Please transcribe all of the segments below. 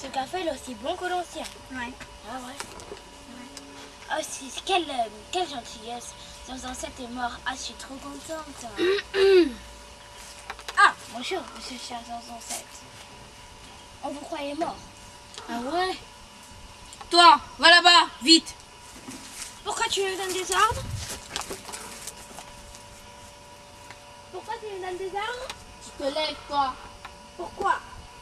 ce café est aussi bon que l'ancien. Ouais. Ah ouais. Ah, quelle gentillesse. Nos ancêtres est mort. Ah, je suis trop contente. Ah, bonjour, monsieur cher ancêtres. On vous croyait mort. Ah ouais? Toi, va là-bas, vite. Pourquoi tu me donnes des ordres? Pourquoi tu me donnes des ordres? Tu te lèves, toi. Pourquoi?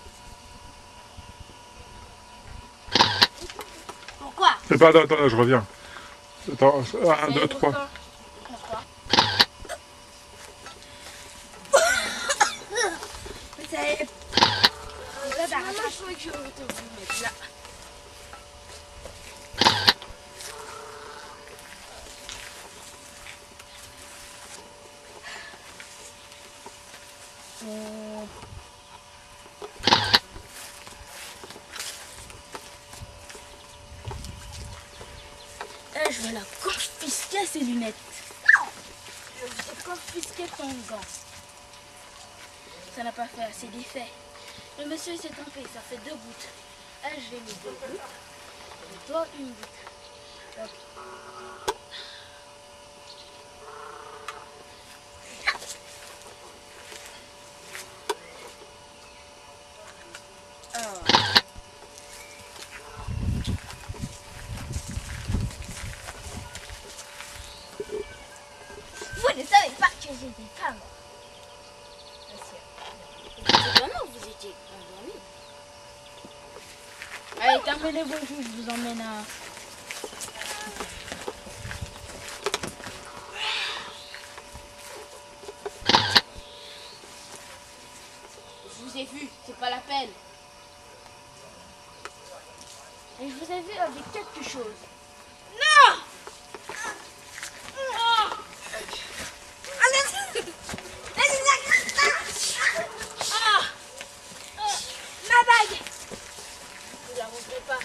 Pourquoi? C'est pas, attends, je reviens. Attends, 1, 2, 3. Pourquoi? Vous savez... Là, Maman, je crois que je vais te mettre là. Je vais la confisquer ces lunettes. Non! Je vais confisquer ton gant. Ça n'a pas fait assez d'effet. Le monsieur s'est trompé, ça fait 2 gouttes. Je vais mettre 2 gouttes. Et toi, 1 goutte. Donc, vous ne savez pas que j'ai des femmes. Vraiment, vous étiez endormi. Allez, terminez vos jus, je vous emmène à... Je vous ai vu, c'est pas la peine. Et je vous ai vu avec quelque chose. Non! Ma bague! Vous la montrez pas.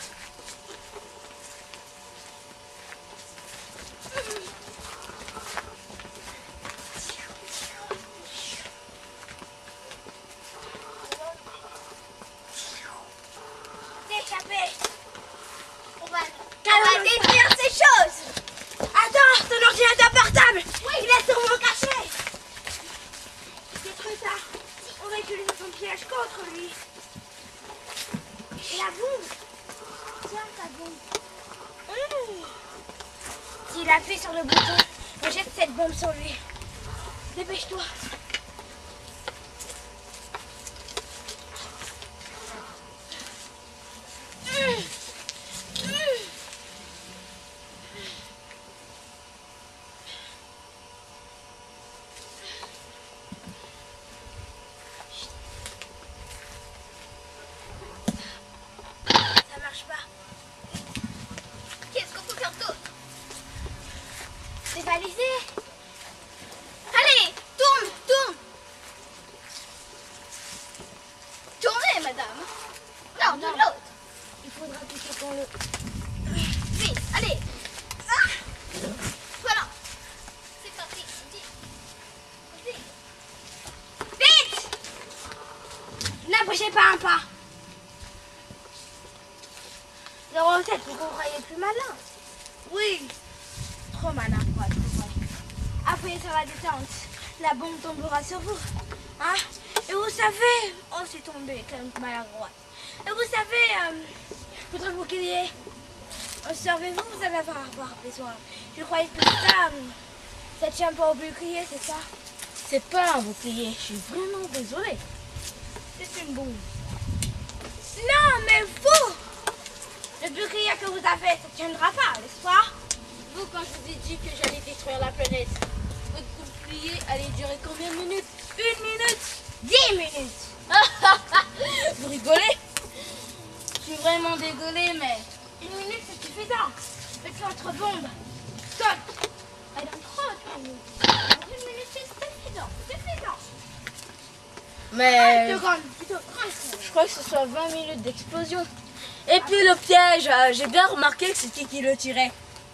D'échapper! On va détruire ces choses! Attends, ton ordinateur portable! Oui, il est sur mon cachet! Détruis ça! On va utiliser son piège contre lui! Et la bombe! Tiens ta bombe! S'il appuie sur le bouton, on jette cette bombe sur lui. Dépêche-toi! Ça marche pas. Qu'est-ce qu'on peut faire d'autre? Dévaliser! Allez, tourne, tourne. Tournez, madame. Non, de l'autre. Il faudra plutôt qu'on le... Vite, allez. Ah. Voilà. C'est parti. Vite. Vite! N'approchez pas un pas. 07, vous vous croyez plus malin? Oui. Trop malin pour être vrai. Appuyez sur la détente. La bombe tombera sur vous. Hein? Et vous savez... Oh, c'est tombé comme maladroite. Et vous savez... votre bouclier... Observez-vous, vous allez avoir besoin. Je croyais que ça tient pas au bouclier, c'est ça? C'est pas un bouclier. Je suis vraiment désolée. C'est une bombe. Non, mais vous! Le bouclier que vous avez, ça tiendra pas, n'est-ce pas? Vous, quand je vous ai dit que j'allais détruire la planète, votre bouclier allait durer combien de minutes? 1 minute. 10 minutes! Vous rigolez? Je suis vraiment désolée, mais... 1 minute, c'est suffisant. Faites votre bombe. Saute. Elle donne trop de minutes. 1 minute, c'est suffisant. Mais... 30 secondes, plutôt 30 secondes. Je crois que ce soit 20 minutes d'explosion. Et puis le piège, j'ai bien remarqué que c'était qui le tirait.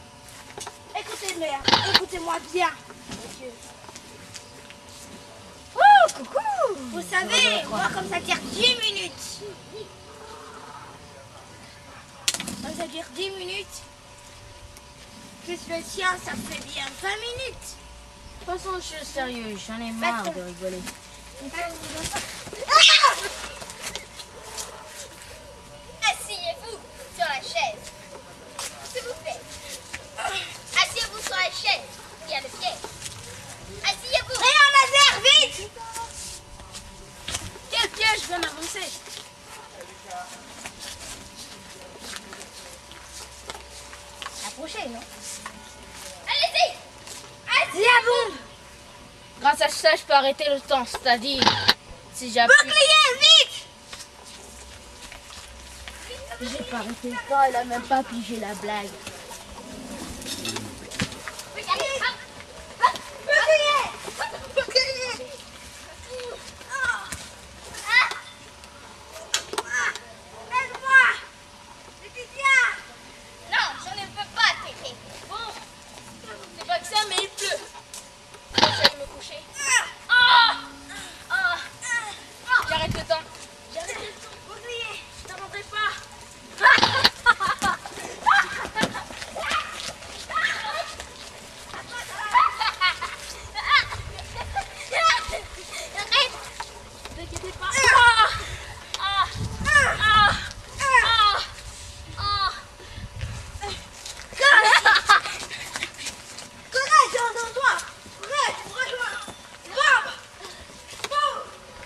Écoutez-moi bien, monsieur. Oh, coucou! Vous savez, moi comme ça tire 10 minutes. minutes. Plus le sien, ça fait bien 20 minutes. De toute façon, je suis sérieux, j'en ai marre de rigoler. Asseyez-vous sur la chaise. S'il vous plaît. Asseyez-vous sur la chaise. Il y a le pied. Asseyez-vous. Rayon laser, vite! Quel piège, je viens d'avancer. Approchez, non? Allez-y. La bombe! Grâce à ça, je peux arrêter le temps, c'est-à-dire si j'appuie. Bouclier, vite! J'ai pas arrêté le temps, elle a même pas pigé la blague. Regardez. Hop. Bouclier! Bouclier! Aide-moi! Laetitia! Non, je ne peux pas t'aider. Bon, c'est pas que ça, mais il pleut. J'essaie de me coucher. J'arrête le temps. J'arrête le temps. Bouclier! Je t'entendrai pas. Ne t'inquiétez pas. Courage, entends-toi! Courage, rejoins! Bombe! Bombe!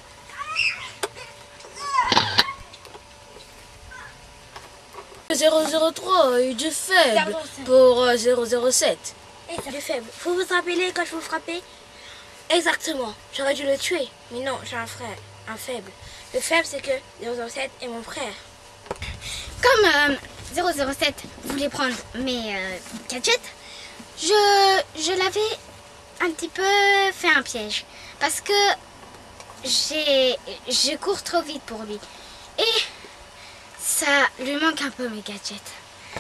003 est du faible 007. pour 007. Et ça fait faible. Vous vous rappelez quand je vous frappais? Exactement. J'aurais dû le tuer. Mais non, j'ai un frère. Un faible. Le faible, c'est que 007 est mon frère. Comme 007 voulait prendre mes gadgets, je l'avais un petit peu fait un piège. Parce que je cours trop vite pour lui. Et ça lui manque un peu mes gadgets.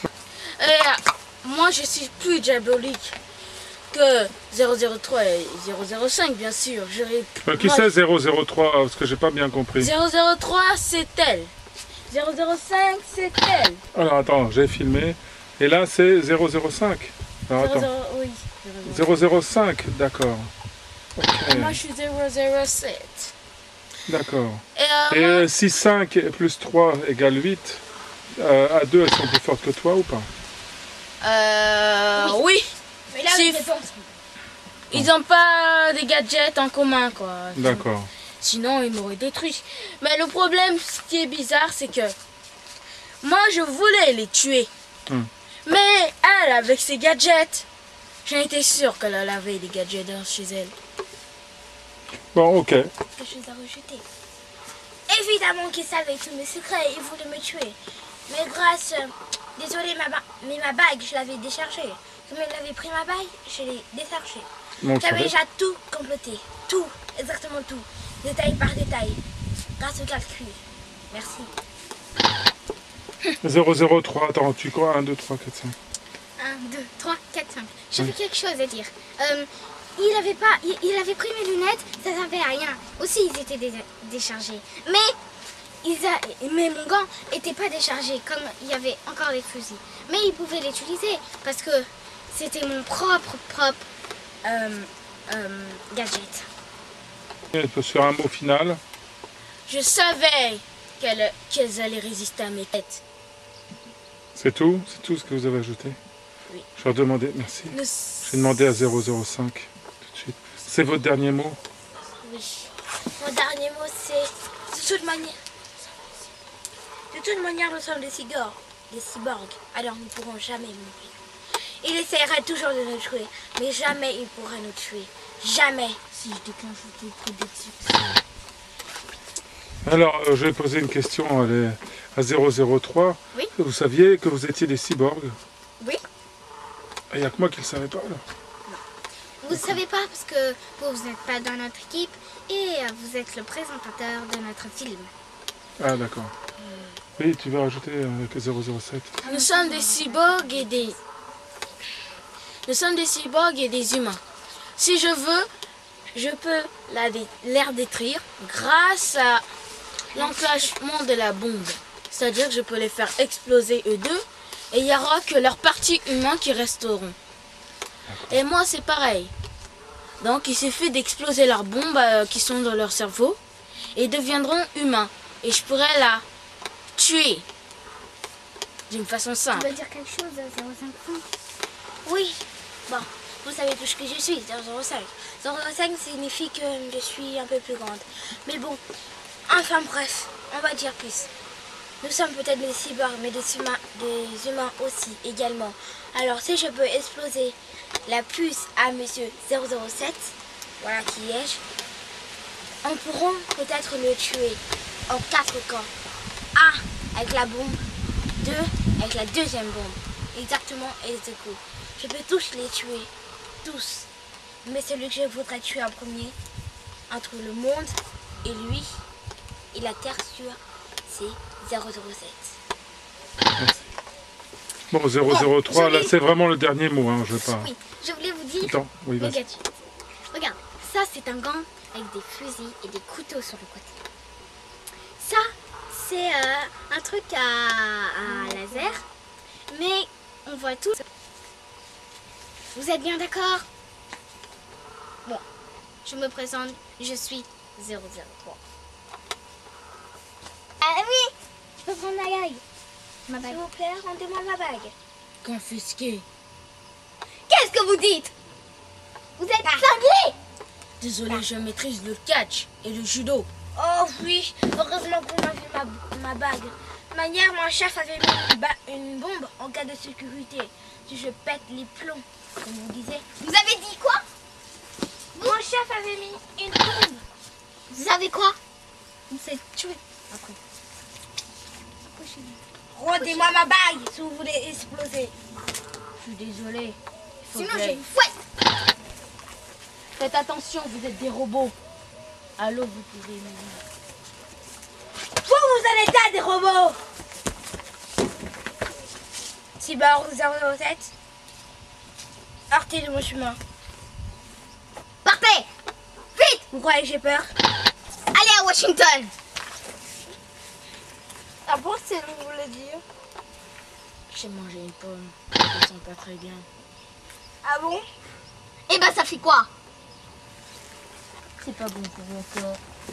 Moi, je suis plus diabolique que 003 et 005, bien sûr. Qui Moi, c'est 003? Parce que j'ai pas bien compris. 003, c'est elle. 005, c'est elle. Alors attends, j'ai filmé. Et là c'est 005. Alors attends. 00, oui. 005, d'accord. Ok, Moi, je suis 007. d'accord. Et moi, Et si 5 plus 3 égale 8, à 2 elles sont plus fortes que toi ou pas? oui. Mais là, Si- vous êtes Ils n'ont pas des gadgets en commun, quoi. D'accord. Sinon, ils m'auraient détruit. Mais le problème, ce qui est bizarre, c'est que moi, je voulais les tuer. Mais elle, avec ses gadgets, j'en étais sûre qu'elle avait des gadgets chez elle. Bon, ok. quelque chose à rejeter. Évidemment qu'il savait tous mes secrets. Il voulait me tuer. Mais grâce... Désolée, mais ma bague, je l'avais déchargée. Comme il avait pris ma bague, je l'ai déchargée. Bon, on J'avais savait. déjà tout complété. Tout. Exactement tout. Détail par détail. Grâce au calcul. Merci. 003, attends, tu crois 1, 2, 3, 4, 5. 1, 2, 3, 4, 5. J'avais quelque chose à dire. Il avait pris mes lunettes, ça servait à rien. Aussi, ils étaient déchargés. Mais mon gant n'était pas déchargé, comme il y avait encore les fusils. Mais il pouvait l'utiliser, parce que c'était mon propre gadget. Et sur un mot final, Je savais qu'elles allaient résister à mes têtes. c'est tout? C'est tout ce que vous avez ajouté? Oui. Je vais demander, merci. Le- J'ai demandé à 005 tout de suite. C'est votre dernier mot? Oui. Mon dernier mot, c'est... De toute manière, nous sommes des cyborgs. Alors nous ne pourrons jamais mourir. Il essaiera toujours de nous tuer, mais jamais il pourra nous tuer. Jamais. Si je déclenche une prédiction. Alors, je vais poser une question à 003. Oui. Vous saviez que vous étiez des cyborgs? Oui. Il n'y a que moi qui ne le savais pas, là. Vous ne savez pas, parce que vous n'êtes pas dans notre équipe, et vous êtes le présentateur de notre film. Ah, d'accord. Oui, tu veux rajouter que 007? Nous sommes des cyborgs et des... Nous sommes des cyborgs et des humains. Si je veux, je peux les détruire grâce à l'enclenchement de la bombe. C'est-à-dire que je peux les faire exploser eux deux et il n'y aura que leurs parties humaines qui resteront. Et moi, c'est pareil. Donc, il suffit d'exploser leurs bombes qui sont dans leur cerveau et ils deviendront humains. Et je pourrais la tuer d'une façon Tu simple. veux dire quelque chose, 055? Oui. Bon, vous savez tous que je suis, 005. 005 signifie que je suis un peu plus grande. Mais bon, enfin bref, on va dire plus. Nous sommes peut-être des cyborgs, mais des humains aussi, également. Alors si je peux exploser la puce à monsieur 007, voilà qui est-je, on pourra peut-être le tuer en 4 camps. 1 avec la bombe, 2 avec la deuxième bombe. Exactement, et c'est cool. Je peux tous les tuer, tous. Mais celui que je voudrais tuer en premier, entre le monde et lui, et la Terre sur, c'est 007. Bon, 003, là, c'est vraiment le dernier mot, hein, je veux pas... Oui, je voulais vous dire Attends, oui, les vas-y. gadgets. Regarde, ça c'est un gant avec des fusils et des couteaux sur le côté. Ça, c'est un truc à laser, mais on voit tout. Vous êtes bien d'accord? Bon, je me présente, je suis 003. Ah oui, je peux prendre ma bague. Ma bague. S'il vous plaît, rendez-moi ma bague. Confisqué. Qu'est-ce que vous dites? Vous êtes cinglé? Désolé, je maîtrise le catch et le judo. Oh oui, heureusement qu'on a vu ma bague. Manière, mon chef avait mis une bombe en cas de sécurité. Si je pète les plombs, comme vous disiez. Vous avez dit quoi? Mon chef avait mis une bombe. Vous savez quoi? Vous êtes tué. Après. Rendez-moi ma bague si vous voulez exploser. Je suis désolé. Il faut Sinon que je j'aille. vous fouette. Faites attention, vous êtes des robots. Allô, vous pouvez me dire. Vous allez être des robots. Cyborg 007. Partez de mon chemin. Partez. Vite. Vous croyez que j'ai peur? Allez à Washington. Ah bon, c'est ce que vous voulez dire? J'ai mangé une pomme. Je me sens pas très bien. Ah bon? Eh ben ça fait quoi? C'est pas bon pour mon corps.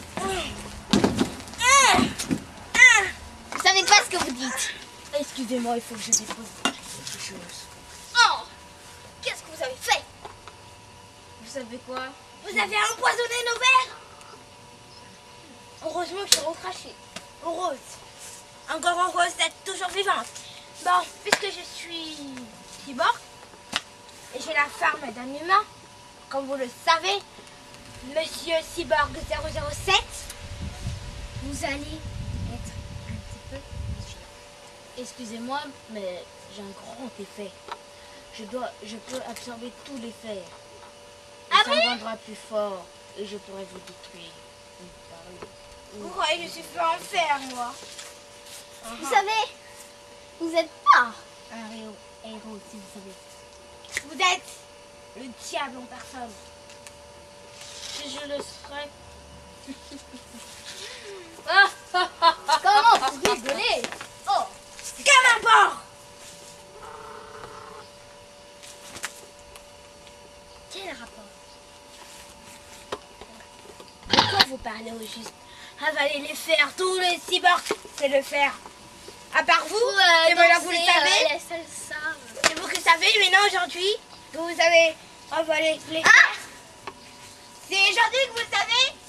Vous savez pas ce que vous dites. Excusez-moi, il faut que je dépose quelque chose. Oh. Qu'est-ce que vous avez fait? Vous savez quoi? Vous avez empoisonné nos verres. Heureusement que je suis recrachée. Heureuse. Encore heureuse d'être toujours vivante. Bon, puisque je suis cyborg et j'ai la forme d'un humain, comme vous le savez, Monsieur Cyborg 007, Vous allez être un petit peu vigilant. Excusez-moi, mais j'ai un grand effet. Je peux absorber tous les fers. Et ça me rendra plus fort et je pourrai vous détruire. vous croyez que je suis fait en fer, moi? Vous savez, vous n'êtes pas un héros si vous savez. Vous êtes le diable en personne. Si je le serais. Comment vous rigolez? Oh. Comme un porc. Quel rapport? De quoi vous parlez au juste? Avaler les fers, tous les cyborgs, c'est le fer. À part vous, et voilà, vous le savez. La salsa. C'est vous qui savez, mais non, aujourd'hui, que vous avez avalé les fers. C'est aujourd'hui que vous le savez.